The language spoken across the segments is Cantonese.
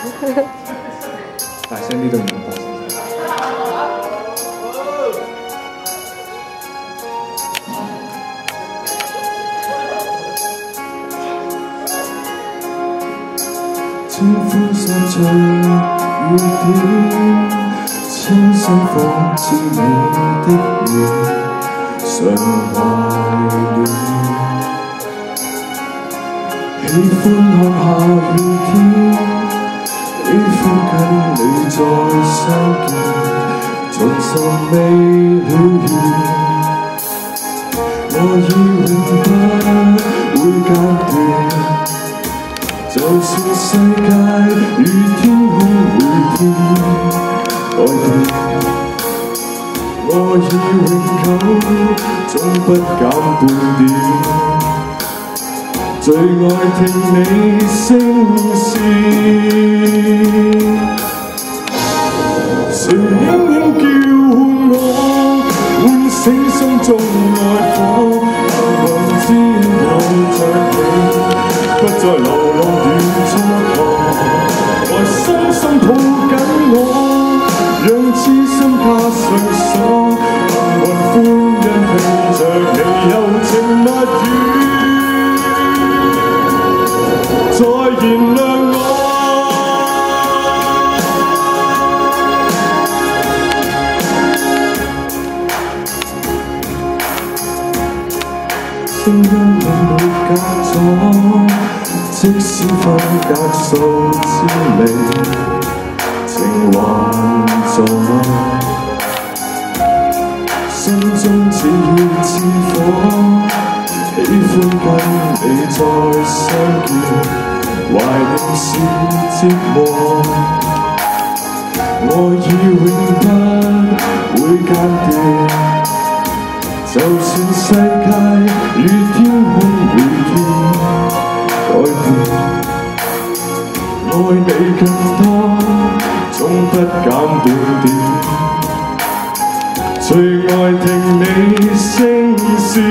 大聲啲都唔得。 千呼散聚雨點，清新仿似你的臉，常懷念。喜歡看下雨天，喜歡跟你再相見，重拾未了緣。我已永不會間斷。就算世界與天空會變改變，我已永久總不減半點。最愛聽你聲線，誰輕輕叫喚我，喚醒心中愛火，幸運之有着你，不再流浪與蹉跎，來深深抱緊我，讓痴心加上鎖，幸運歡欣聽着你柔情蜜語，再燃亮我。聲音永沒隔阻，即使分隔數千里，情還在，心中只要似火，喜歡跟你再相見，懷念是折磨，我已永不會間斷。就算世界與天空會變改變，愛你更多，總不減半點。最愛聽你聲線，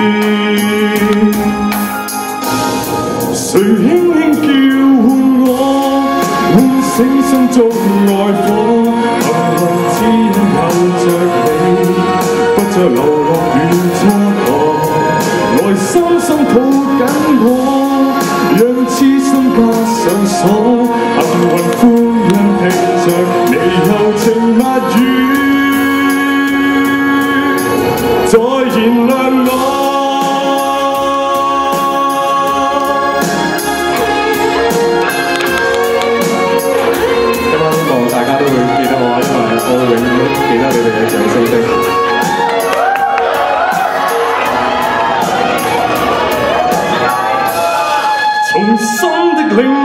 誰輕輕叫喚我，喚醒心中愛火，幸運只有着你，不再流浪與蹉跎，來深深抱緊我，讓痴心加上鎖，幸運歡欣聽着你柔情蜜語，再燃亮我。 今晚希望大家都會記得我，因為我會永遠都記得你哋嘅掌聲聲。 從心的領